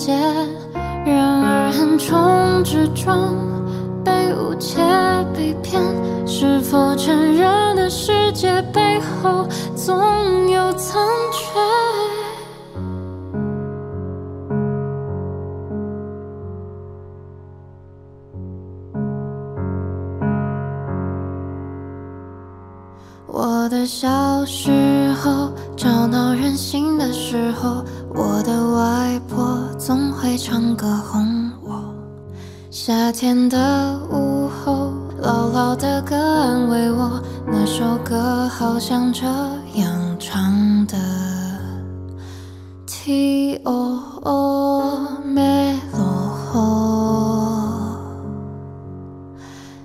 界，然而横冲直撞，被误解被骗，是否成人的世界背后总有残缺？我的小时候，吵闹任性的时候，我的外婆总会唱歌哄我。夏天的午后，姥姥的歌安慰我，那首歌好像这样唱的。Ti o o me